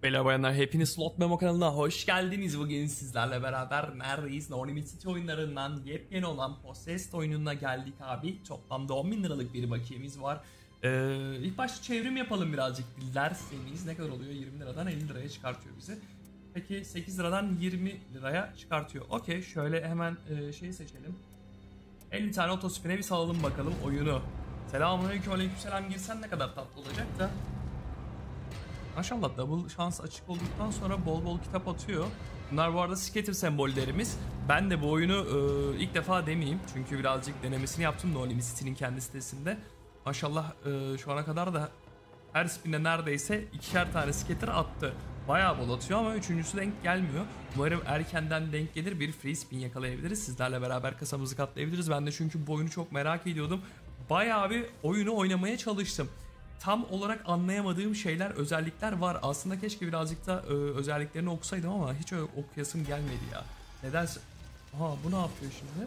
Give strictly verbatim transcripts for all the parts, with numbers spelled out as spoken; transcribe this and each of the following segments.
Beyler bayanlar hepiniz Slot Memo kanalına hoş geldiniz. Bugün sizlerle beraber neredeyiz? No Limit City oyunlarından yepyeni olan Possessed oyununa geldik abi. Toplamda on bin liralık bir bakiyemiz var. Ee, ilk başta çevrim yapalım birazcık dilerseniz. Ne kadar oluyor? yirmi liradan elli liraya çıkartıyor bizi. Peki sekiz liradan yirmi liraya çıkartıyor. Okey, şöyle hemen e, şeyi seçelim. elli tane otospin'e bir salalım bakalım oyunu. Selamünaleyküm, aleykümselam girsen ne kadar tatlı olacak da. Maşallah double şans açık olduktan sonra bol bol kitap atıyor. Bunlar bu arada scatter sembollerimiz. Ben de bu oyunu e, ilk defa demeyeyim. Çünkü birazcık denemesini yaptım No Limit City'nin kendi sitesinde. Maşallah e, şu ana kadar da her spinde neredeyse ikişer tane scatter attı. Bayağı bol atıyor ama üçüncüsü denk gelmiyor. Umarım erkenden denk gelir, bir free spin yakalayabiliriz. Sizlerle beraber kasamızı katlayabiliriz. Ben de çünkü bu oyunu çok merak ediyordum. Bayağı bir oyunu oynamaya çalıştım. Tam olarak anlayamadığım şeyler, özellikler var. Aslında keşke birazcık da e, özelliklerini okusaydım ama hiç öyle okuyasım gelmedi ya. Nedense... Aha, bu ne yapıyor şimdi?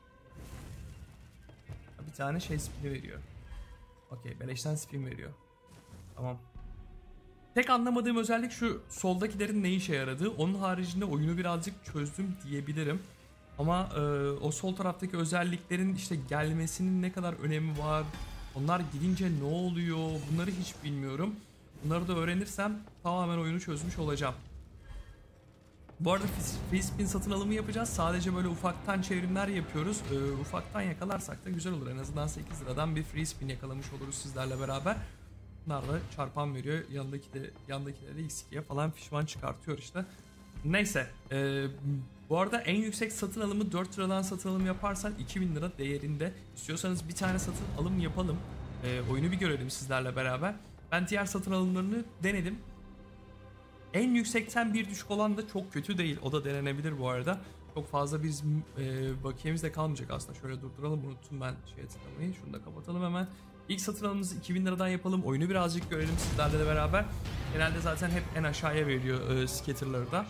Bir tane şey spini veriyor. Okey, beleşten spin veriyor. Tamam. Tek anlamadığım özellik şu soldakilerin ne işe yaradığı. Onun haricinde oyunu birazcık çözdüm diyebilirim. Ama e, o sol taraftaki özelliklerin işte gelmesinin ne kadar önemi var... Onlar gidince ne oluyor? Bunları hiç bilmiyorum. Bunları da öğrenirsem tamamen oyunu çözmüş olacağım. Bu arada free spin satın alımı yapacağız. Sadece böyle ufaktan çevrimler yapıyoruz. Ee, ufaktan yakalarsak da güzel olur. En azından sekiz liradan bir free spin yakalamış oluruz sizlerle beraber. Bunlar da çarpan veriyor. Yanındaki de, yandakileri X ikiye falan fişman çıkartıyor işte. Neyse. Ee, bu arada en yüksek satın alımı dört liradan satın alım yaparsan iki bin lira değerinde. İstiyorsanız bir tane satın alım yapalım. Ee, oyunu bir görelim sizlerle beraber. Ben diğer satın alımlarını denedim. En yüksekten bir düşük olan da çok kötü değil. O da denenebilir bu arada. Çok fazla biz e, bakiyemiz de kalmayacak aslında. Şöyle durduralım. Unuttum ben şeye tıklamayı. Şunu da kapatalım hemen. İlk satın alımımızı iki bin liradan yapalım. Oyunu birazcık görelim sizlerle de beraber. Genelde zaten hep en aşağıya veriyor e, scatter'ları da.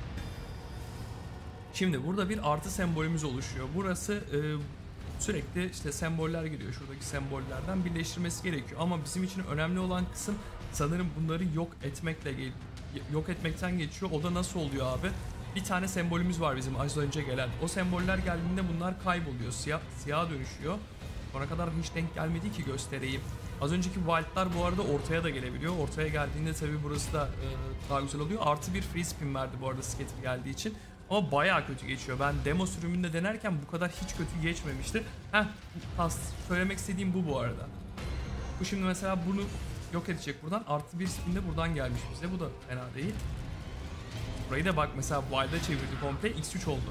Şimdi burada bir artı sembolümüz oluşuyor. Burası e, sürekli işte semboller giriyor. Şuradaki sembollerden birleştirmesi gerekiyor. Ama bizim için önemli olan kısım sanırım bunları yok etmekle yok etmekten geçiyor. O da nasıl oluyor abi? Bir tane sembolümüz var bizim az önce gelen. O semboller geldiğinde bunlar kayboluyor. Siyah, siyaha dönüşüyor. Ona kadar hiç denk gelmedi ki göstereyim. Az önceki wild'lar bu arada ortaya da gelebiliyor. Ortaya geldiğinde tabii burası da e, daha güzel oluyor. Artı bir free spin verdi bu arada scatter geldiği için. Ama bayağı kötü geçiyor. Ben demo sürümünde denerken bu kadar hiç kötü geçmemişti. Heh, söylemek istediğim bu bu arada. Bu şimdi mesela bunu yok edecek buradan. Artı bir spin de buradan gelmiş bize. Bu da fena değil. Burayı da bak mesela wild'a çevirdi komple. X üç oldu.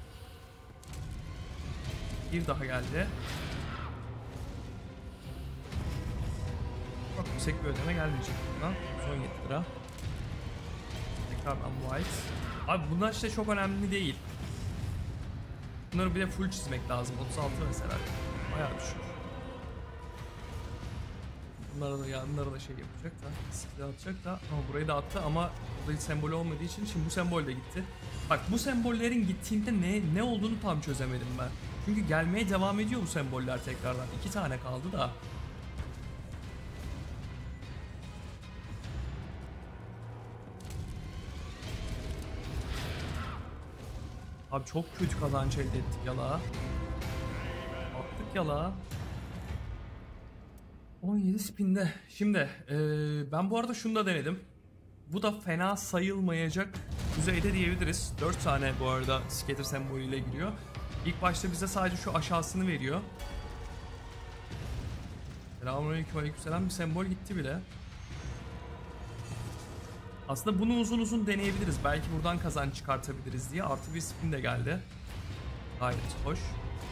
Bir daha geldi. Çok yüksek bir ödeme gelmeyecek buradan. Son yedi lira. Tekrardan white. Abi bunlar işte çok önemli değil. Bunları bir de full çizmek lazım. otuz altı mesela. Bayağı düşük. Bunlara da yanlara da şey yapacak da. Skill atacak da. Ama burayı da attı ama burada hiç sembol olmadığı için şimdi bu sembol de gitti. Bak bu sembollerin gittiğinde ne ne olduğunu tam çözemedim ben. Çünkü gelmeye devam ediyor bu semboller tekrardan. İki tane kaldı da. Abi çok kötü kazanç elde ettik yala. Attık yala. on yedi spinde. Şimdi ee, ben bu arada şunu da denedim. Bu da fena sayılmayacak düzeyde diyebiliriz. dört tane bu arada scatter sembolüyle giriyor. İlk başta bize sadece şu aşağısını veriyor. Selamünaleyküm, aleykümselam, bir sembol gitti bile. Aslında bunu uzun uzun deneyebiliriz. Belki buradan kazanç çıkartabiliriz diye. Artı bir spin de geldi. Gayet hoş.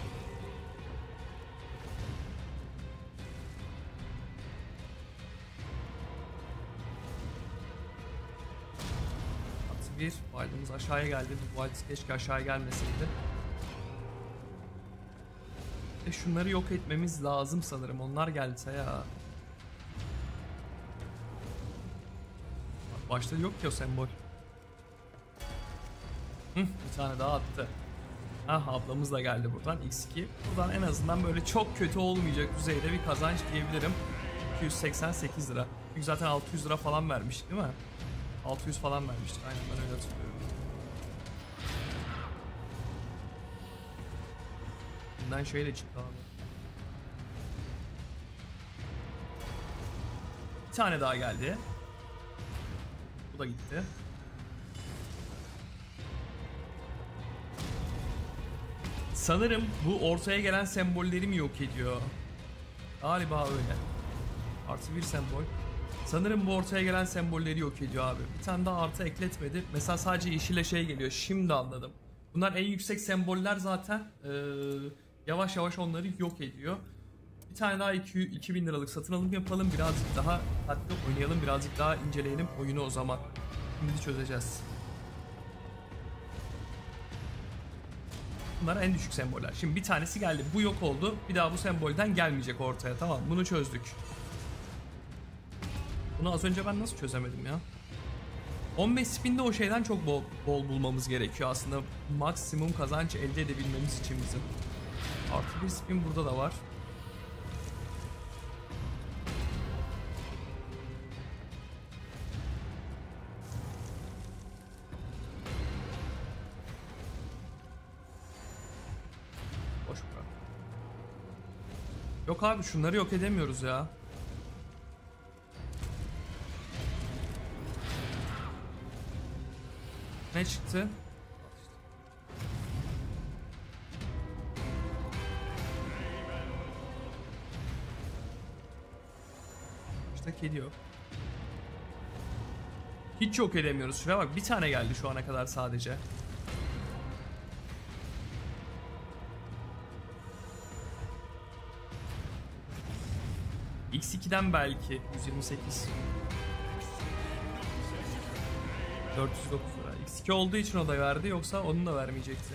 Artı bir. Wild'ımız aşağıya geldi. Bu Wild keşke aşağıya gelmeseydi. E şunları yok etmemiz lazım sanırım. Onlar gelse ya. Başta yok ki o sembol. Hı, bir tane daha attı. Ah, ablamız da geldi buradan. X iki. Buradan en azından böyle çok kötü olmayacak düzeyde bir kazanç diyebilirim. iki yüz seksen sekiz lira. Çünkü zaten altı yüz lira falan vermiş değil mi? altı yüz falan vermiştik. Aynen, ben öyle hatırlıyorum. Bundan şeyle çıktı abi. Bir tane daha geldi. Bu da gitti. Sanırım bu ortaya gelen sembolleri mi yok ediyor? Galiba öyle. Artı bir sembol. Sanırım bu ortaya gelen sembolleri yok ediyor abi. Bir tane daha artı ekletmedi. Mesela sadece yeşile şey geliyor. Şimdi anladım. Bunlar en yüksek semboller zaten. Ee, yavaş yavaş onları yok ediyor. Bir tane daha iki bin liralık satın alım yapalım. Birazcık daha tatlı oynayalım. Birazcık daha inceleyelim oyunu o zaman. Şimdi çözeceğiz. Bunlar en düşük semboller. Şimdi bir tanesi geldi. Bu yok oldu. Bir daha bu sembolden gelmeyecek ortaya. Tamam, bunu çözdük. Bunu az önce ben nasıl çözemedim ya? on beş spinde o şeyden çok bol, bol bulmamız gerekiyor aslında. Maksimum kazanç elde edebilmemiz için bizim. Artı bir spin burada da var. Boş bırak. Yok abi, şunları yok edemiyoruz ya. Ne çıktı? İşte kedi yok. Hiç yok edemiyoruz. Şuraya bak, bir tane geldi şu ana kadar sadece. X iki'den belki yüz yirmi sekiz. dört yüz dokuz lira. X iki olduğu için o da verdi, yoksa onu da vermeyecekti.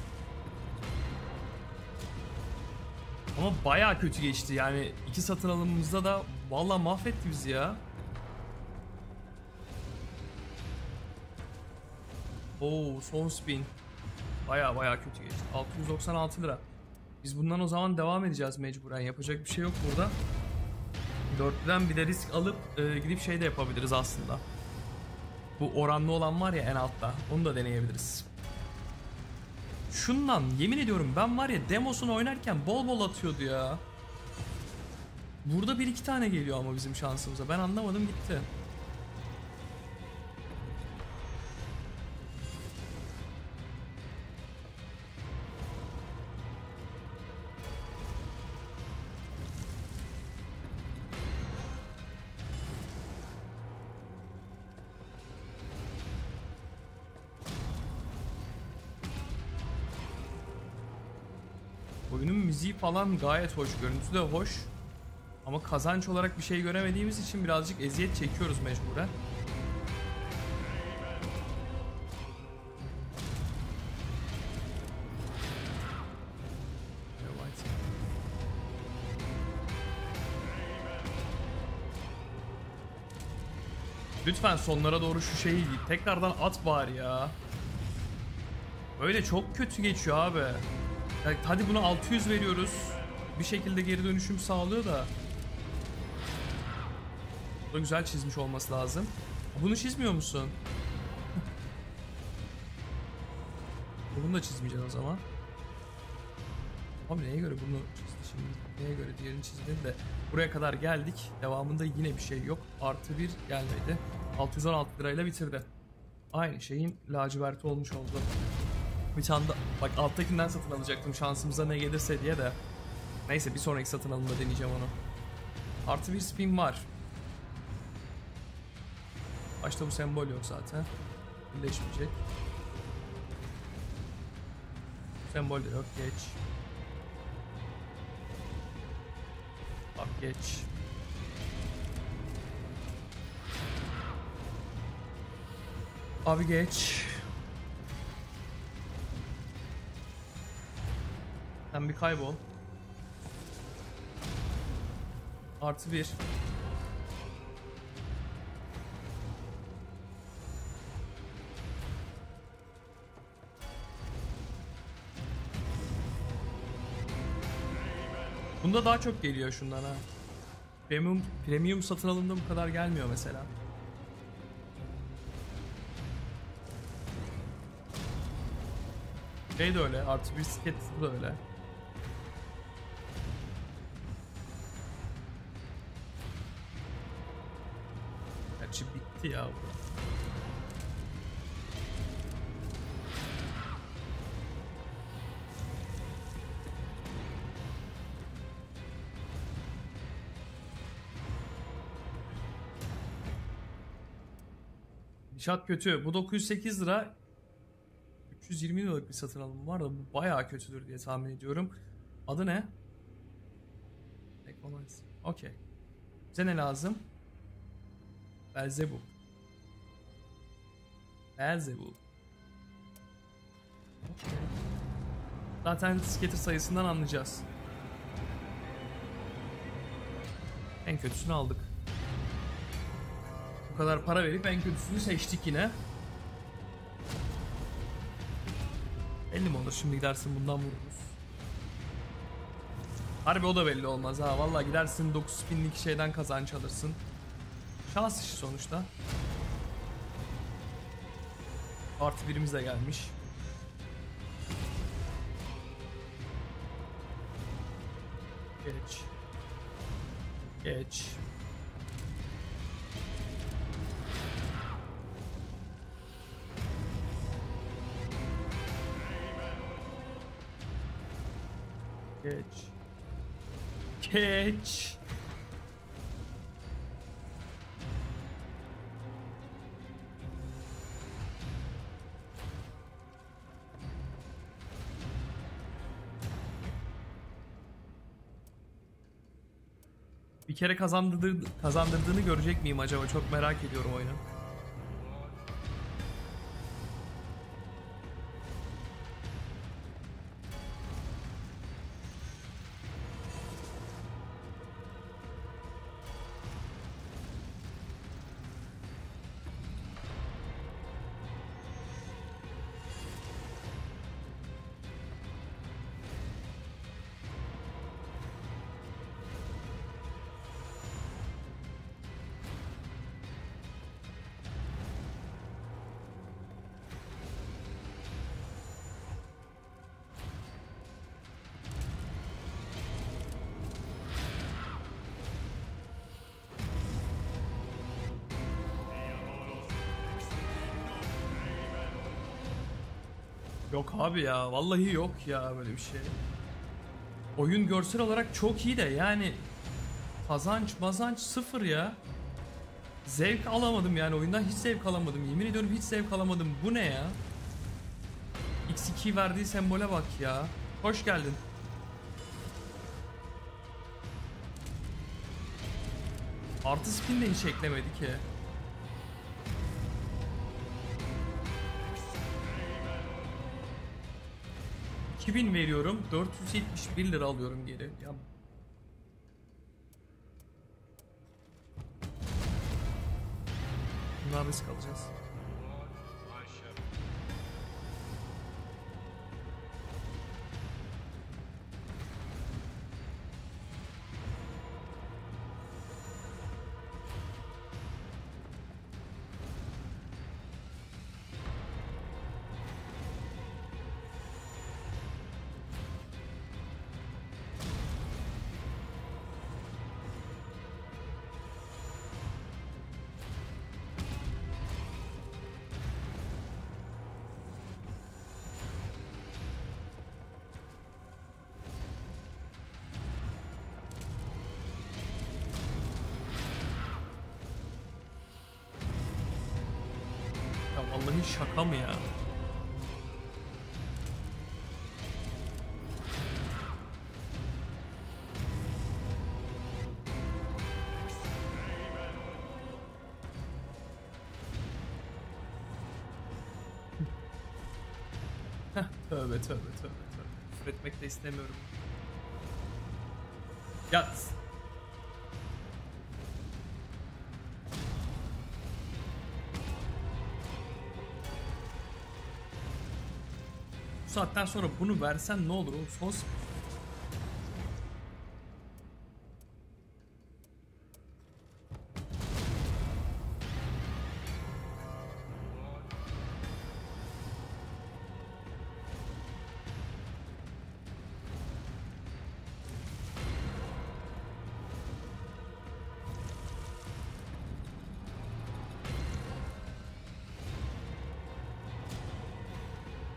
Ama bayağı kötü geçti yani, iki satın alımımızda da vallahi mahvetti bizi ya. Oo, son spin. Bayağı bayağı kötü geçti. altı yüz doksan altı lira. Biz bundan o zaman devam edeceğiz mecburen. Yapacak bir şey yok burada. dörtlüden bir de risk alıp e, gidip şey de yapabiliriz aslında. Bu oranlı olan var ya en altta. Onu da deneyebiliriz. Şundan yemin ediyorum, ben var ya demosunu oynarken bol bol atıyordu ya. Burada bir iki tane geliyor ama bizim şansımıza. Ben anlamadım, gitti. Oyunun müziği falan gayet hoş, görüntüsü de hoş. Ama kazanç olarak bir şey göremediğimiz için birazcık eziyet çekiyoruz mecburen. Lütfen sonlara doğru şu şeyi tekrardan at bari ya. Böyle çok kötü geçiyor abi. Yani hadi buna altı yüz veriyoruz. Bir şekilde geri dönüşüm sağlıyor da. Bu da güzel çizmiş olması lazım. Bunu çizmiyor musun? Bunu da çizmeyeceksin o zaman. Abi neye göre bunu çizdi şimdi? Neye göre diğerini çizdi de. Buraya kadar geldik. Devamında yine bir şey yok. Artı bir gelmedi. altı yüz on altı lirayla bitirdi. Aynı şeyin laciverti olmuş oldu. Bir tane da, bak alttakinden satın alacaktım şansımıza ne gelirse diye de. Neyse, bir sonraki satın alımda deneyeceğim onu. Artı bir spin var. Başta bu sembol yok zaten. Birleşmeyecek. Sembol de yok, geç. Bak geç. Abi geç. Sen bir kaybol. Artı bir. Bunda daha çok geliyor şundan ha. Premium, premium satın alımda bu kadar gelmiyor mesela. Şey de öyle. Artı bir scatter da öyle. Gerçi bitti ya bu. İnşaat kötü. Bu dokuz yüz sekiz lira. üç yüz yirmi liralık bir satın alım var da bu bayağı kötüdür diye tahmin ediyorum. Adı ne? Okey. Bize ne lazım? Belzebub. Belzebub. Okay. Zaten scatter sayısından anlayacağız. En kötüsünü aldık. Bu kadar para verip en kötüsünü seçtik yine. Belli mi olur? Şimdi gidersin bundan vururuz. Harbi o da belli olmaz ha. Vallahi gidersin dokuz binlik şeyden kazanç alırsın. Şans işi sonuçta. Artı birimiz de gelmiş. Geç. Geç. Geç. Geç. Bir kere kazandırdı, kazandırdığını görecek miyim acaba? Çok merak ediyorum oyunu. Yok abi ya, vallahi yok ya böyle bir şey. Oyun görsel olarak çok iyi de yani kazanç mazanç sıfır ya. Zevk alamadım yani oyundan, hiç zevk alamadım. Yemin ediyorum hiç zevk alamadım. Bu ne ya? X iki verdiği sembole bak ya. Hoş geldin. Artı spin de hiç eklemedi ki. iki bin veriyorum, dört yüz yetmiş bir lira alıyorum geri. Ya bunlar risk alacağız. Vallahi şaka mı ya? Heh, tövbe tövbe tövbe tövbe. Küfür etmek de istemiyorum. Ya bu saatten sonra bunu versen ne olur oğlum? Son sıfır.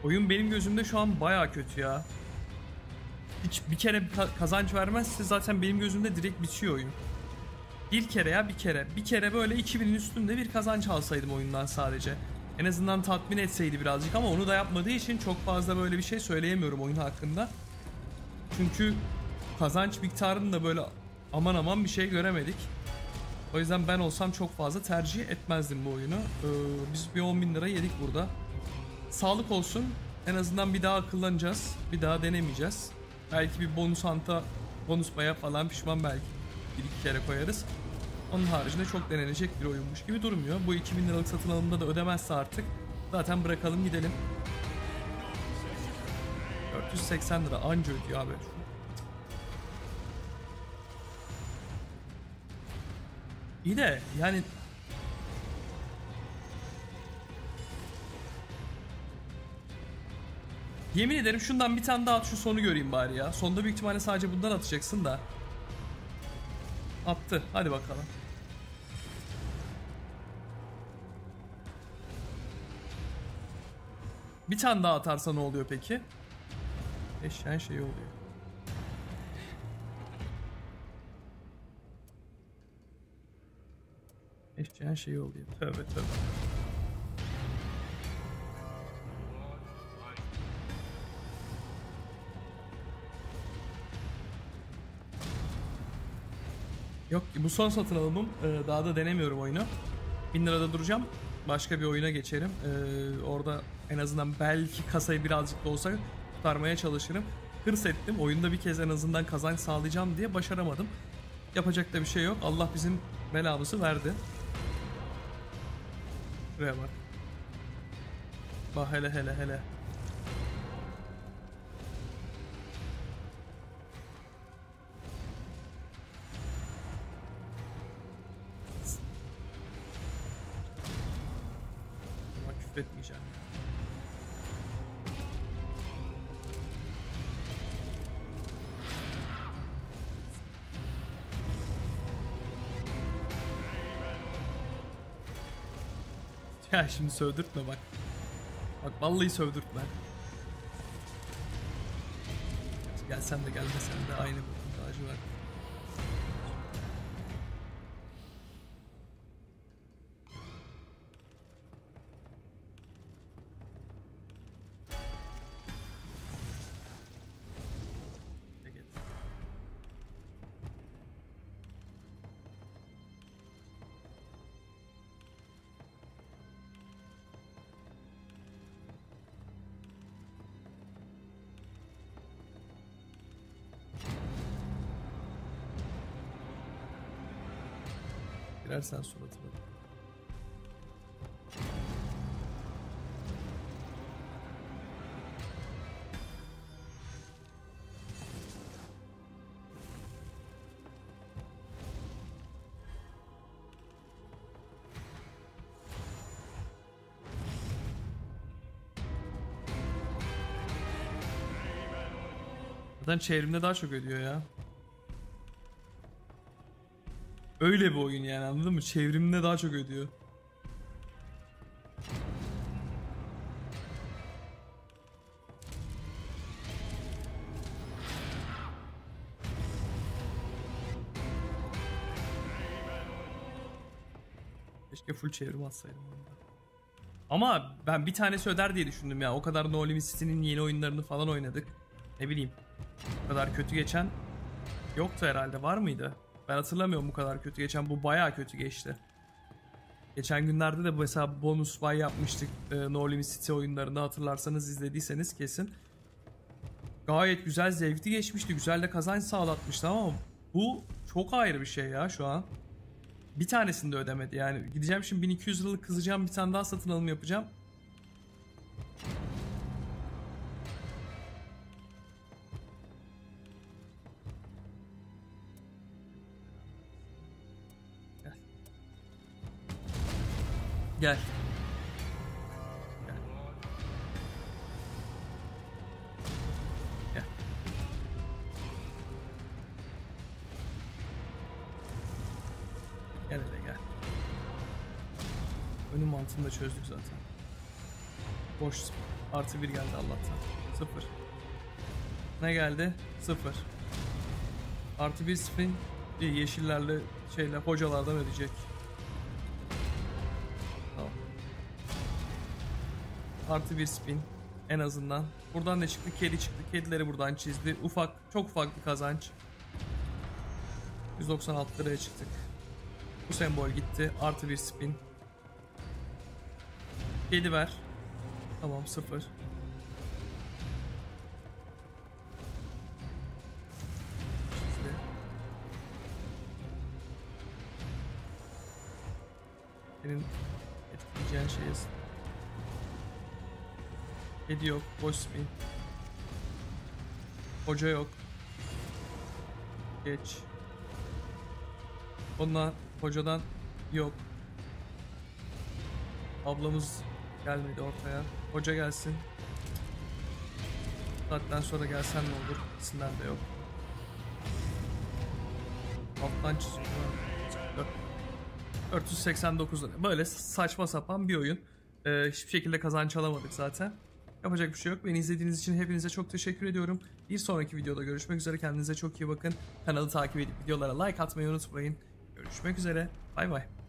Oyun benim gözümde şu an baya kötü ya. Hiç bir kere ka- kazanç vermezse zaten benim gözümde direkt bitiyor oyun. Bir kere ya bir kere. Bir kere böyle iki binin üstünde bir kazanç alsaydım oyundan sadece. En azından tatmin etseydi birazcık ama onu da yapmadığı için çok fazla böyle bir şey söyleyemiyorum oyun hakkında. Çünkü kazanç miktarını da böyle aman aman bir şey göremedik. O yüzden ben olsam çok fazla tercih etmezdim bu oyunu. Ee, biz bir on bin lira yedik burada. Sağlık olsun. En azından bir daha akıllanacağız. Bir daha denemeyeceğiz. Belki bir bonus hanta, bonus baya falan pişman belki. Bir iki kere koyarız. Onun haricinde çok denenecek bir oyunmuş gibi durmuyor. Bu iki bin liralık satın alımda da ödemezse artık zaten bırakalım gidelim. dört yüz seksen lira anca ödüyor abi. İyi de yani yemin ederim şundan bir tane daha at, şu sonu göreyim bari ya. Sonda büyük ihtimalle sadece bundan atacaksın da. Attı. Hadi bakalım. Bir tane daha atarsa ne oluyor peki? Eşeğin şey oluyor. Eşeğin şey oluyor. Tövbe tövbe. Yok ki bu son satın alımım. Ee, daha da denemiyorum oyunu. bin lirada duracağım. Başka bir oyuna geçerim. Ee, orada en azından belki kasayı birazcık da olsa kurtarmaya çalışırım. Hırs ettim. Oyunda bir kez en azından kazanç sağlayacağım diye başaramadım. Yapacak da bir şey yok. Allah bizim belamızı verdi. Buraya bak. Bak hele hele hele. Ama küfretmeyeceğim. Ya şimdi sövdürtme bak. Bak vallahi sövdürtme. Gelsen de gelmesen de aynı bu acı var. Girersen suratına. Zaten çevrimde daha çok ödüyor ya. Öyle bir oyun yani, anladın mı? Çevrimde daha çok ödüyor. Keşke full çevrim atsaydım onda. Ama ben bir tanesi öder diye düşündüm ya. O kadar No Limit City'nin yeni oyunlarını falan oynadık. Ne bileyim. Bu kadar kötü geçen yoktu herhalde. Var mıydı? Ben hatırlamıyorum bu kadar kötü geçen. Bu bayağı kötü geçti. Geçen günlerde de mesela bonus buy yapmıştık e, No Limit City oyunlarında, hatırlarsanız, izlediyseniz kesin. Gayet güzel, zevkli geçmişti. Güzel de kazanç sağlatmıştı ama bu çok ayrı bir şey ya şu an. Bir tanesini de ödemedi yani. Gideceğim şimdi bin iki yüz liralık kızacağım, bir tane daha satın alım yapacağım. Gel. Gel. Gel. Gel hele gel. Önüm mantığını da çözdük zaten. Boş. Artı bir geldi Allah'tan. Sıfır. Ne geldi? Sıfır. Artı bir spin. Bir yeşillerle şeyler hocalardan ödeyecek. Tamam. Artı bir spin. En azından. Buradan ne çıktı? Kedi çıktı. Kedileri buradan çizdi. Ufak, çok ufak bir kazanç. yüz doksan altı liraya çıktık. Bu sembol gitti. Artı bir spin. Kedi ver. Tamam, sıfır. Çizdi. Senin etkileyeceğin şey yazın. Kedi yok. Boş spin. Hoca yok. Geç. Onunla hocadan yok. Ablamız gelmedi ortaya. Hoca gelsin. Saatten sonra gelsen ne olur? İkisinden de yok. Alttan çiziyor. dört yüz seksen dokuz lira. Böyle saçma sapan bir oyun. Ee, hiçbir şekilde kazanç alamadık zaten. Yapacak bir şey yok. Beni izlediğiniz için hepinize çok teşekkür ediyorum. Bir sonraki videoda görüşmek üzere. Kendinize çok iyi bakın. Kanalı takip edip videolara like atmayı unutmayın. Görüşmek üzere. Bay bay.